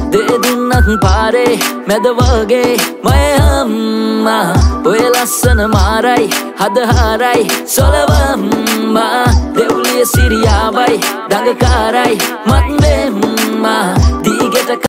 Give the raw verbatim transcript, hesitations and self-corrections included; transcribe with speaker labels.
Speaker 1: දේ දුන්නත් පාරේ මැද වගේ මය අම්මා ඔය ලස්සන මාරයි හදහාරයි සොලවම්මා දෙව්ලිය සිරියාවයි දඟකාරයි මත්